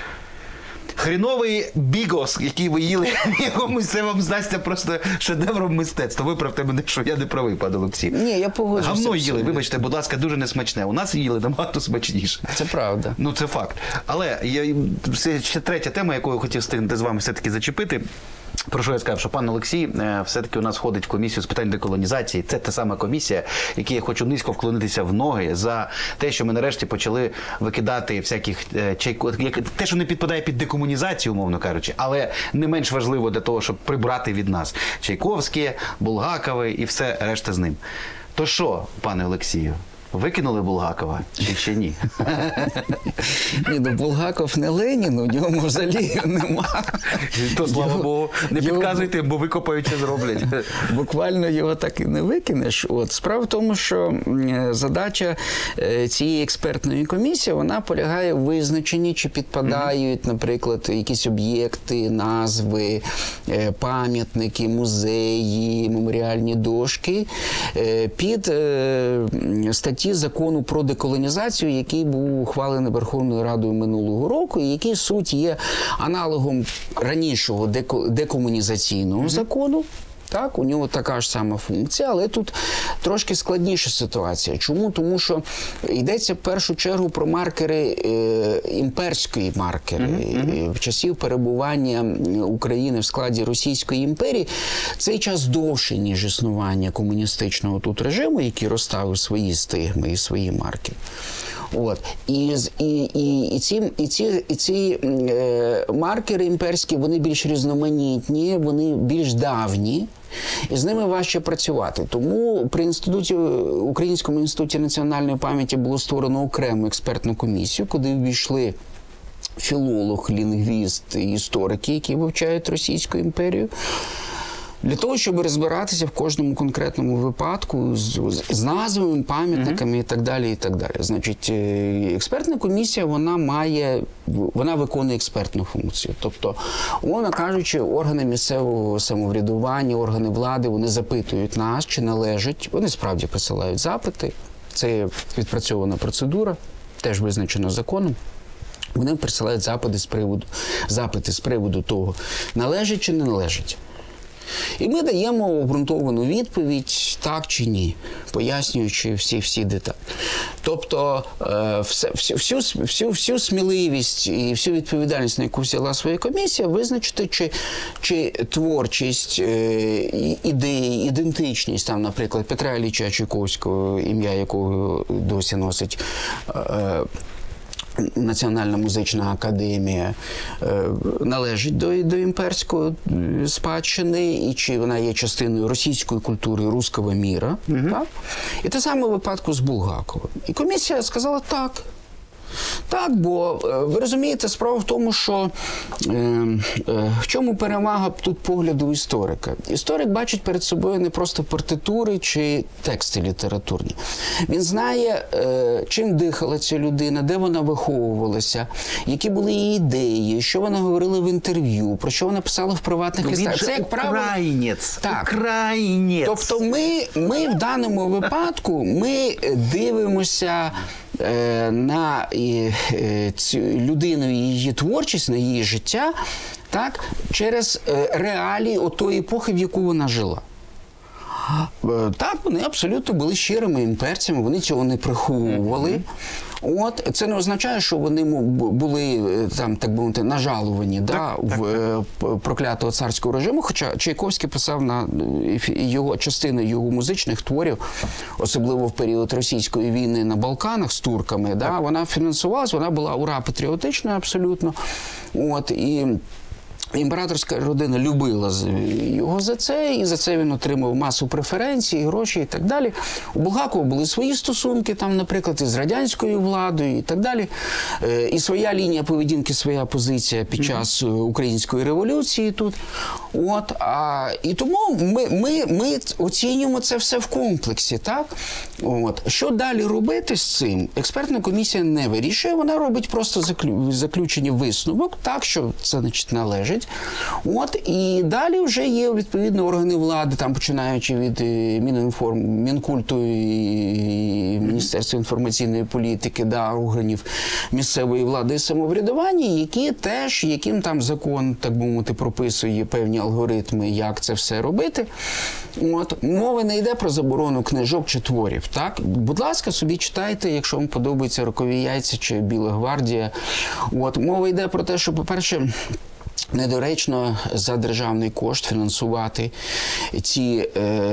хріновий бігос, який ви їли якомусь, це вам здасться просто шедевром мистецтва. Виправте мене, що я не правий, пане Олексій. Ні, я погоджуюся. Гавно їли, вибачте, будь ласка, дуже несмачне. У нас їли набагато смачніше. Це правда. Ну, це факт. Але ще третя тема, яку я хотів встигнути з вами все-таки зачепити. Про що я сказав, що пан Олексій все-таки у нас входить в комісію з питань деколонізації. Це та сама комісія, якій я хочу низько вклонитися в ноги за те, що ми нарешті почали викидати всяких те, що не підпадає під декомунізацію, умовно кажучи, але не менш важливо для того, щоб прибрати від нас Чайковське, Булгакове і все решта з ним. То що, пане Олексію? Викинули Булгакова чи ще ні? Ні, ну Булгаков не Ленін, у нього мавзолею нема. То, слава Богу, не підказуйте, бо викопаючи зроблять. Буквально його так і не викинеш. Справа в тому, що задача цієї експертної комісії, вона полягає в визначенні, чи підпадають, наприклад, якісь об'єкти, назви, пам'ятники, музеї, меморіальні дошки під статті Закону про деколонізацію, який був ухвалений Верховною Радою минулого року, і який суть є аналогом ранішого декомунізаційного закону. Так, у нього така ж сама функція, але тут трошки складніша ситуація. Чому? Тому що йдеться в першу чергу про маркери, імперської маркери. В часів перебування України в складі Російської імперії цей час довший, ніж існування комуністичного тут режиму, який розставив свої стигми і свої марки. От. І ці маркери імперські, вони більш різноманітні, вони більш давні. І з ними важче працювати. Тому при Українському інституті національної пам'яті було створено окрему експертну комісію, куди ввійшли філолог, лінгвіст і історики, які вивчають Російську імперію, для того, щоб розбиратися в кожному конкретному випадку з назвами, пам'ятниками і так далі, і так далі. Значить, експертна комісія, вона виконує експертну функцію. Тобто, умовно кажучи, органи місцевого самоврядування, органи влади, вони запитують нас, чи належить, вони справді присилають запити, це відпрацьована процедура, теж визначена законом. Вони присилають запити з приводу того, належить чи не належить. І ми даємо обґрунтовану відповідь, так чи ні, пояснюючи всі деталі. Тобто всю сміливість і всю відповідальність, на яку взяла своя комісія, визначити, чи творчість, ідеї, ідентичність, там, наприклад, Петра Ілліча Чайковського, ім'я якого досі носить Національна музична академія, належить до імперської спадщини, і чи вона є частиною російської культури, руського міра. Так? І те саме в випадку з Булгаковим. І комісія сказала так. Так, бо, ви розумієте, справа в тому, що в чому перевага тут погляду історика? Історик бачить перед собою не просто партитури чи тексти літературні. Він знає, чим дихала ця людина, де вона виховувалася, які були її ідеї, що вона говорила в інтерв'ю, про що вона писала в приватних листах. Це, як правило, українець. Так. Українець. Тобто ми в даному випадку дивимося на цю людину і її творчість, на її життя, так, через реалії отої епохи, в яку вона жила. Так, вони абсолютно були щирими імперцями, вони цього не приховували. От, це не означає, що вони були, там, так би мовити, нажалувані в проклятого царського режиму, хоча Чайковський писав на частину його музичних творів, особливо в період російської війни на Балканах з турками, вона фінансувалась, вона була ура-патріотичною абсолютно. От, і імператорська родина любила його за це, і за це він отримав масу преференцій, гроші і так далі. У Булгакова були свої стосунки, там, наприклад, із радянською владою і так далі. І своя лінія поведінки, своя позиція під час Української революції тут. От, і тому ми оцінюємо це все в комплексі, так? От. Що далі робити з цим? Експертна комісія не вирішує, вона робить просто заключення висновок, так, що це, значить, належить. От, і далі вже є відповідно органи влади, там починаючи від Мінкульту і Міністерства інформаційної політики, органів місцевої влади і самоврядування, яким там закон, так би мовити, прописує певні алгоритми, як це все робити. От, мова не йде про заборону книжок чи творів, так? Будь ласка, собі читайте, якщо вам подобаються «Рокові яйця» чи «Біла гвардія». От, мова йде про те, що, по-перше, недоречно за державний кошт фінансувати ці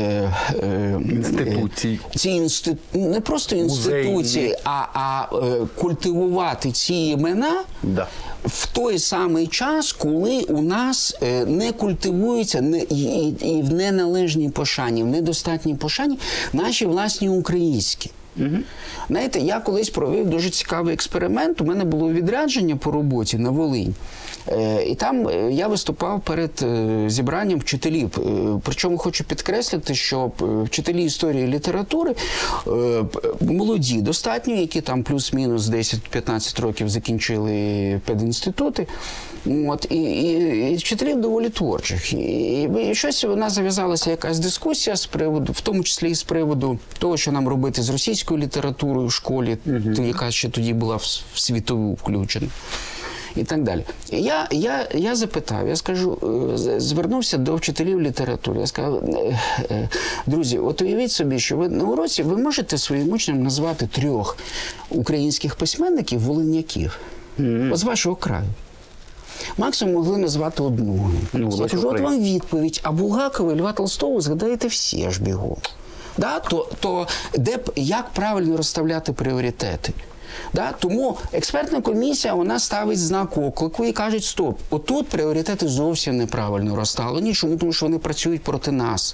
не просто інституції, а культивувати ці імена в той самий час, коли у нас не культивуються і в неналежній пошані, в недостатній пошані наші власні українські. Знаєте, я колись провів дуже цікавий експеримент. У мене було відрядження по роботі на Волинь. І там я виступав перед зібранням вчителів. Причому хочу підкреслити, що вчителі історії і літератури молоді достатньо, які там плюс-мінус 10-15 років закінчили педінститути. От, і вчителів доволі творчих. І щось у нас зав'язалася якась дискусія з приводу, в тому числі і з приводу того, що нам робити з російською літературою в школі, яка ще тоді була в світову включена. І так далі. І я запитав, я скажу, звернувся до вчителів літератури. Я сказав, друзі, от уявіть собі, що ви на уроці ви можете своїм учням назвати 3 українських письменників волиняків. От з вашого краю. Максимум могли назвати одного. Я кажу, от вам відповідь, а Булгакова і Льва Толстого згадаєте всі аж бігом. Да? То як правильно розставляти пріоритети? Да? Тому експертна комісія, вона ставить знак оклику і каже, стоп, отут пріоритети зовсім неправильно розставлені. Чому? Тому що вони працюють проти нас.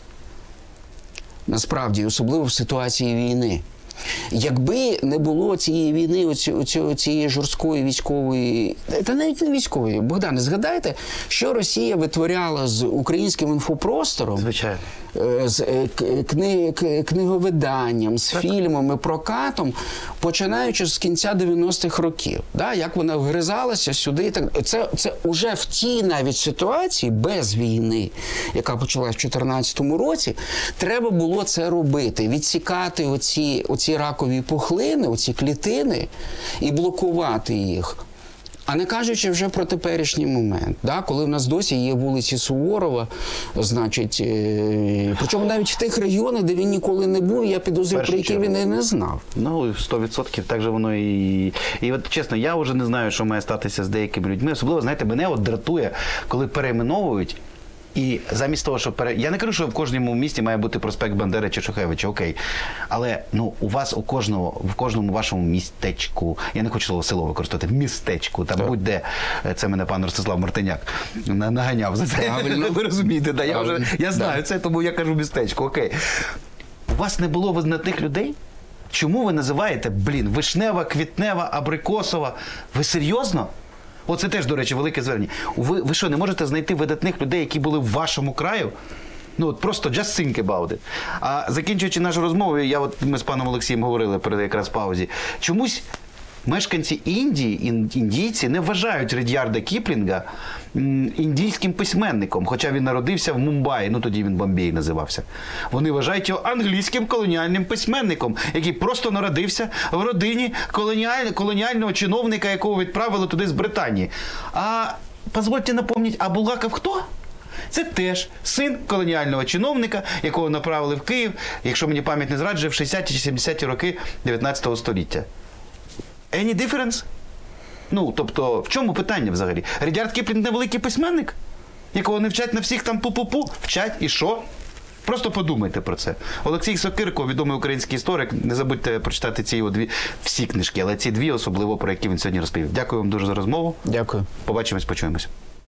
Насправді, особливо в ситуації війни. Якби не було цієї війни, цієї жорсткої військової, та навіть не військової, Богдане, згадайте, що Росія витворяла з українським інфопростором, Звичайно. з книговиданням, з фільмами, прокатом, починаючи з кінця 90-х років. Да? Як вона вгризалася сюди. Це вже в тій навіть ситуації, без війни, яка почалась в 2014 році, треба було це робити, відсікати оці ракові пухлини, оці клітини і блокувати їх. А не кажучи вже про теперішній момент, да? Коли в нас досі є вулиці Суворова, значить, причому навіть в тих регіонах, де він ніколи не був, я підозрюю, про які він і не знав. Ну, 100%, так же воно і... І от, чесно, я вже не знаю, що має статися з деякими людьми. Особливо, знаєте, мене от дратує, коли перейменовують. І замість того, що я не кажу, що в кожному місті має бути проспект Бандери чи Шухевича, окей. Але у вас в кожному вашому містечку, я не хочу слово село використовувати, містечку, там будь-де, це мене пан Ростислав Мартиняк наганяв за це. Правильно. Ви розумієте, да, я знаю це, тому я кажу містечко, окей. У вас не було визнатних людей? Чому ви називаєте, Вишнева, Квітнева, Абрикосова? Ви серйозно? Оце теж, до речі, велике звернення. Ви що, не можете знайти видатних людей, які були в вашому краю? Ну, от просто just think about it. А закінчуючи нашу розмову, ми з паном Олексієм говорили перед якраз паузі, чомусь мешканці Індії, індійці не вважають Ред'ярда Кіплінга індійським письменником, хоча він народився в Мумбаї, тоді він Бомбей називався. Вони вважають його англійським колоніальним письменником, який просто народився в родині колоніального чиновника, якого відправили туди з Британії. А, дозвольте напомнити, а Булгаков хто? Це теж син колоніального чиновника, якого направили в Київ, якщо мені пам'ять не зраджує, в 60-ті чи 70-ті роки 19 століття. Any difference? Тобто, в чому питання взагалі? Ред'ярд Кіплінг не великий письменник, якого не вчать на всіх там пу-пу-пу? Вчать і що? Просто подумайте про це. Олексій Сокирко, відомий український історик, не забудьте прочитати ці всі книжки, але ці дві особливо, про які він сьогодні розповів. Дякую вам дуже за розмову. Дякую. Побачимось, почуємось.